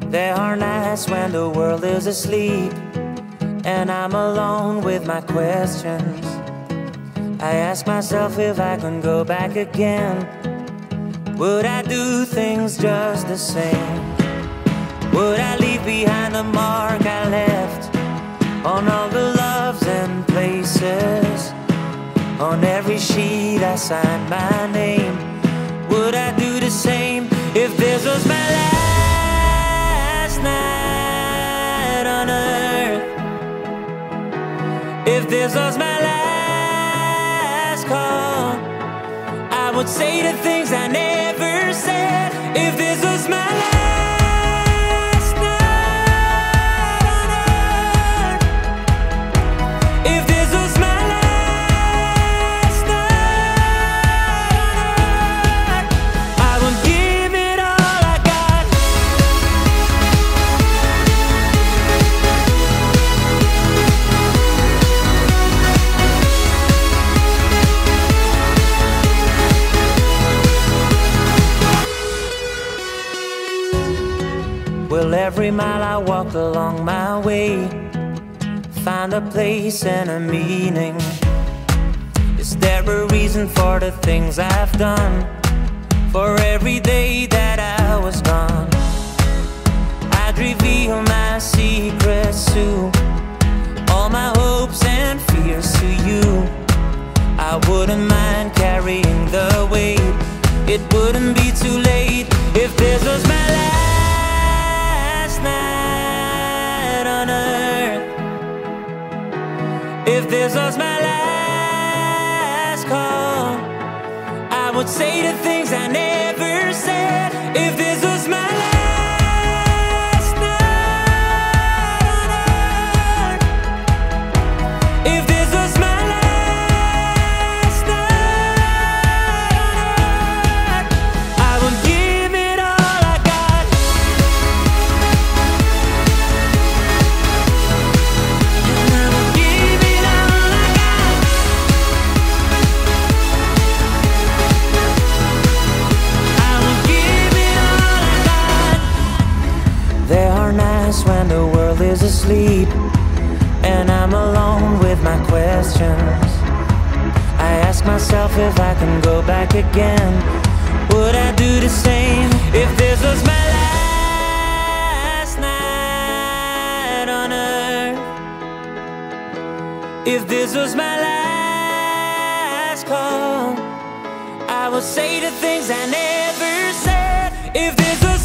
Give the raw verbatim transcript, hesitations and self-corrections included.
There are nights when the world is asleep and I'm alone with my questions. I ask myself if I can go back again. Would I do things just the same? Would I leave behind the mark I left on all the loves and places? On every sheet I signed my name. Would I do the same if this was my last night on earth? If this was my last call, I would say the things I never said. If this was my last night on earth, if this was my last night on earth, I would give it all I got. Well, every mile I walk along my way, find a place and a meaning. Is there a reason for the things I've done? For every day that I was gone, I'd reveal my secrets to all my hopes and fears to you. I wouldn't mind carrying the weight. It wouldn't be too late if this was my last night on earth. If this was my last call, I would say the things I never said. If this was my last night on earth, if this was my last night on earth, I would give it all I got. And I would give it all I got. I would give it all I got. There are nights when the world is asleep and I'm alone with my questions. I ask myself if I can go back again. Would I do the same if this was my last night on earth? If this was my last call, I would say the things I never said. If this was